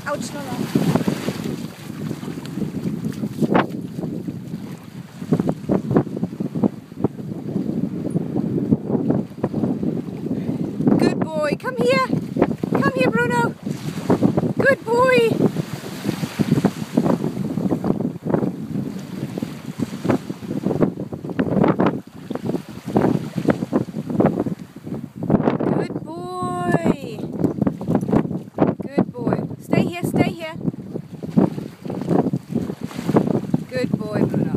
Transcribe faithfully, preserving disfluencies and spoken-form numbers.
Ouch, no, no. Good boy. Come here. Come here, Bruno. Good boy. Good boy. Good boy. Stay here, stay here. Good boy, Bruno.